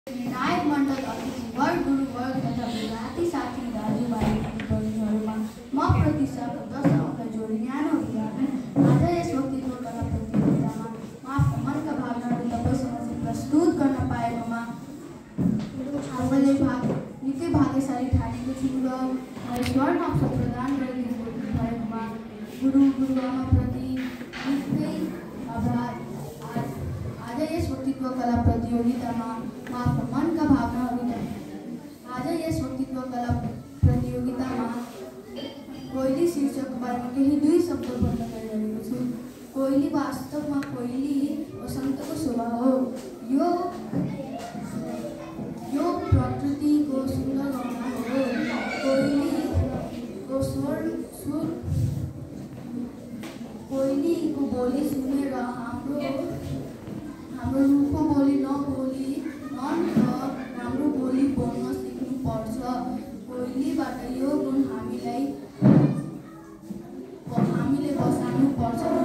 निर्णायक मण्डल अतिथिवर गुरुवर्ग तथा विद्यार्थी साथी दाजुभाइ बहिनीहरूमा म प्रतीक्षाको 10 अङ्क जोडी न्यानो अभिवादन। आज यस वक्तृत्व कला प्रतियोगितामा म आफ्नो मनका भावनाहरू तपाईसँग प्रस्तुत गर्न पाएकोमा मैले निकै भाग्यशाली ठानेको छु र मलाई स्वर्ण अवसर प्रदान गरिदिनु भएकोमा गुरुआमाप्रति निकै आभार। आज यस वक्तृत्व कला प्रतियोगितामा म आफ्नो मनका भावनाहरू कोइली शीर्षकको बारेमा केही 2 शब्द भन्न गइरहेको छु। कोइली वास्तवमा कोइली वसन्तको शोभा हो। यो प्रकृतिको सुन्दर गहना हो। कोइलीको बोली सुनेर हाम्रो रूपको बोली नबोली हाम्रो बोली बोल्न सिक्नुपर्छ। कोइलीबाट यो गुण हामीले बसाल्नु पर्छ।